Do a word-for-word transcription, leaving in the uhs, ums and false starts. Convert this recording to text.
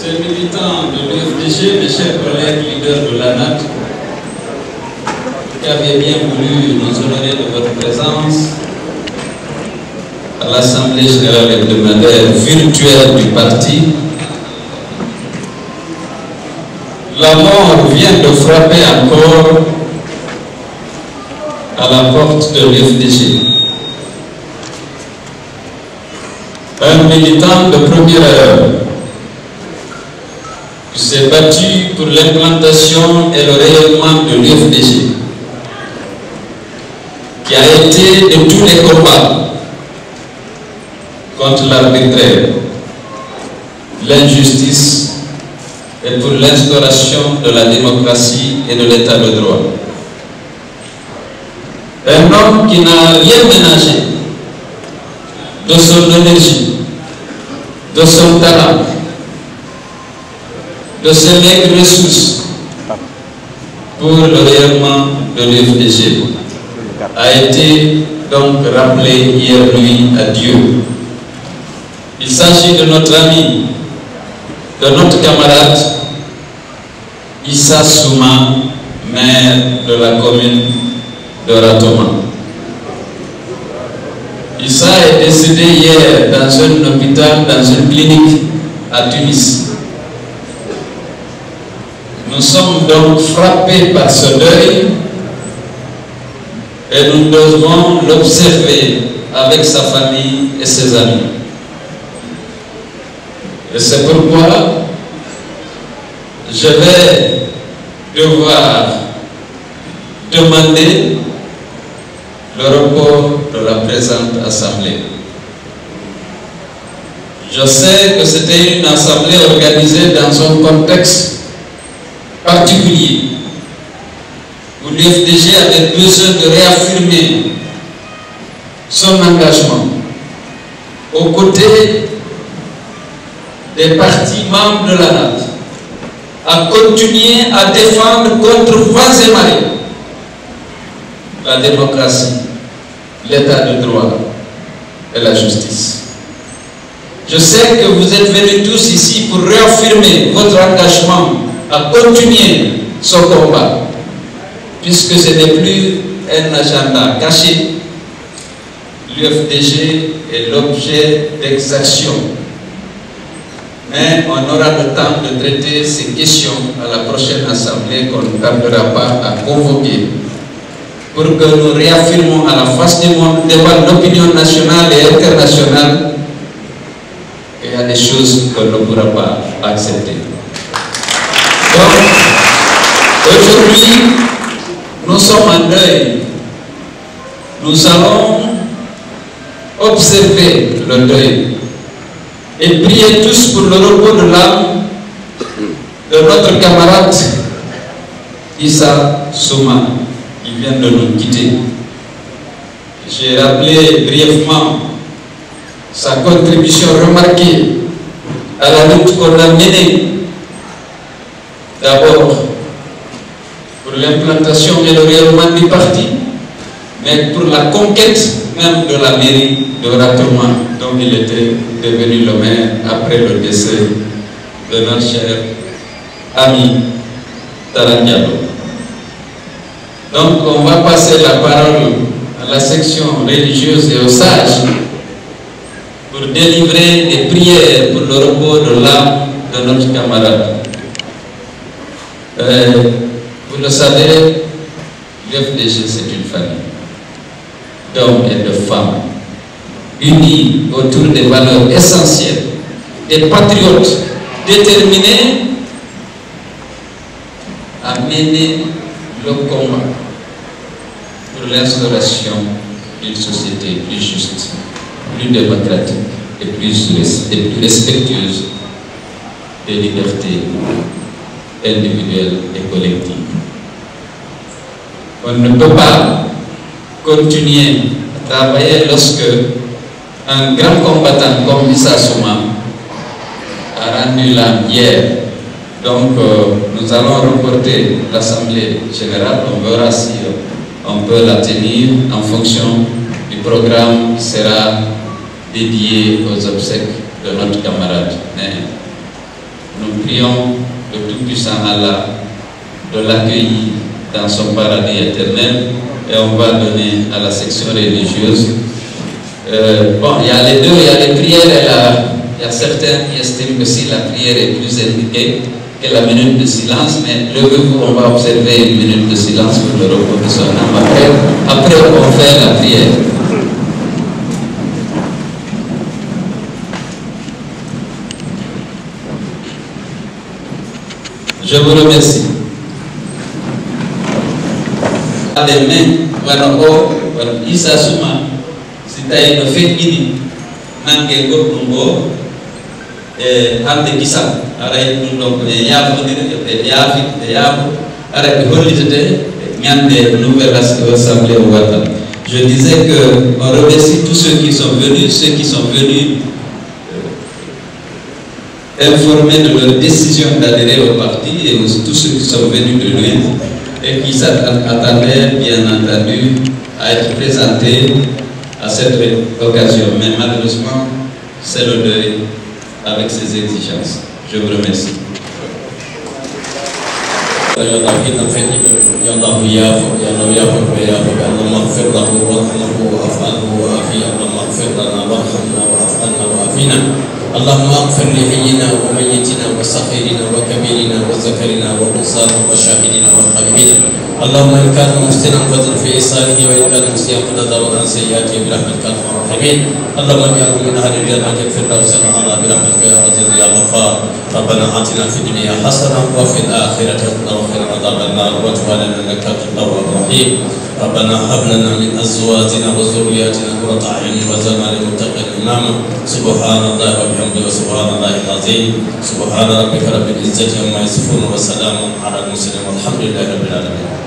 Chers militants de l'U F D G, mes chers collègues leaders de l'A N A T, qui avez bien voulu nous honorer de votre présence à l'Assemblée générale hebdomadaire virtuelle du parti, la mort vient de frapper encore à la porte de l'U F D G. Un militant de première heure qui s'est battu pour l'implantation et le rayonnement de l'U F D G, qui a été de tous les combats contre l'arbitraire, l'injustice et pour l'instauration de la démocratie et de l'état de droit. Un homme qui n'a rien ménagé de son énergie, de son talent, de ses maigres ressources pour le rayonnement de l'U F D G, a été donc rappelé hier nuit à Dieu. Il s'agit de notre ami, de notre camarade Issa Souma, maire de la commune de Ratoma. Issa est décédé hier dans un hôpital, dans une clinique à Tunis. Nous sommes donc frappés par ce deuil et nous devons l'observer avec sa famille et ses amis. Et c'est pourquoi je vais devoir demander le report de la présente assemblée. Je sais que c'était une assemblée organisée dans un contexte particulier où l'U F D G avait besoin de réaffirmer son engagement aux côtés des partis membres de l'A N A T, à continuer à défendre contre vents et marées la démocratie, l'état de droit et la justice. Je sais que vous êtes venus tous ici pour réaffirmer votre engagement à continuer ce combat, puisque ce n'est plus un agenda caché. L'U F D G est l'objet d'exactions. Mais on aura le temps de traiter ces questions à la prochaine assemblée qu'on ne tardera pas à convoquer pour que nous réaffirmons à la face du monde devant l'opinion nationale et internationale qu'il y a des choses qu'on ne pourra pas accepter. Donc, aujourd'hui, nous sommes en deuil. Nous allons observer le deuil et prier tous pour le repos de l'âme de notre camarade Issa Souma, qui vient de nous quitter. J'ai rappelé brièvement sa contribution remarquée à la lutte qu'on a menée, d'abord pour l'implantation et le rayonnement du parti, mais pour la conquête même de la mairie de Ratoma, dont il était devenu le maire après le décès de notre cher ami Talla Diallo. Donc on va passer la parole à la section religieuse et aux sages pour délivrer des prières pour le repos de l'âme de notre camarade. Euh, vous le savez, l'U F D G c'est une famille d'hommes et de femmes unis autour des valeurs essentielles, des patriotes déterminés à mener le combat pour l'instauration d'une société plus juste, plus démocratique et plus, et plus respectueuse des libertés individuelles et collectives. On ne peut pas continuer à travailler lorsque un grand combattant comme Issa Souma a rendu l'âme hier. Donc euh, nous allons reporter l'Assemblée générale. On verra si euh, on peut la tenir en fonction du programme qui sera dédié aux obsèques de notre camarade. Mais Nous prions le Tout-Puissant Allah de l'accueillir dans son paradis éternel, et on va donner à la section religieuse. Euh, bon, il y a les deux, il y a les prières et la, il y a certains qui estiment que si la prière est plus indiquée que la minute de silence, mais levez-vous, on va observer une minute de silence pour le repos de son âme. Après, après on fait la prière. Je vous remercie. Des mains, voilà, oh, voilà, Issa Souma, si t'as une fête ini, nangue gotungo, et ande Issa, arrête nous donc, et yafu, et yafi, et yafu, arrête de holiter, nyande nouvelle assemblée au Wata. Je disais que on remercie tous ceux qui sont venus, ceux qui sont venus informés de leur décision d'adhérer au parti, et aussi tous ceux qui sont venus de loin et qui s'attendaient bien entendu à être présentés à cette occasion. Mais malheureusement, c'est le deuil avec ses exigences. Je vous remercie. اللهم اغفر لحينا وميتنا وصغيرنا وكبيرنا وذكرنا وانثانا وشاهدنا وغائبنا. اللهم ان كان محسنا فضل في احسانه وان كان مسيئا فنذر عن سيئاته برحمتك يا ارحم الراحمين. اللهم اجعله من اهل الجنه الفردوس الاعلى برحمتك يا عزيز يا غفار. ربنا اتنا في الدنيا حسنه وفي الاخره حسنه وقنا عذاب النار وتب علينا انك انت التواب الرحيم. ربنا هب لنا من ازواجنا وذرياتنا قرة اعين واجعلنا للمتقين اماما. سبحان الله وبحمده وسبحان الله العظيم. سبحان ربك رب العزة عما يصفون وسلام على المرسلين والحمد لله رب العالمين.